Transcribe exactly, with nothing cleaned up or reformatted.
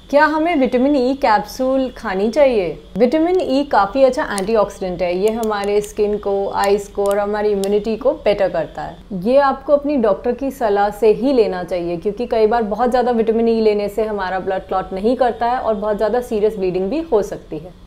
क्या हमें vitamin E capsule खानी चाहिए? विटामिन ई काफ़ी अच्छा एंटीऑक्सीडेंट है। ये हमारे स्किन को, आइज़ को और हमारी इम्यूनिटी को बेटर करता है। ये आपको अपनी डॉक्टर की सलाह से ही लेना चाहिए, क्योंकि कई बार बहुत ज़्यादा विटामिन ई लेने से हमारा ब्लड क्लॉट नहीं करता है और बहुत ज़्यादा सीरियस ब्लीडिंग भी हो सकती है।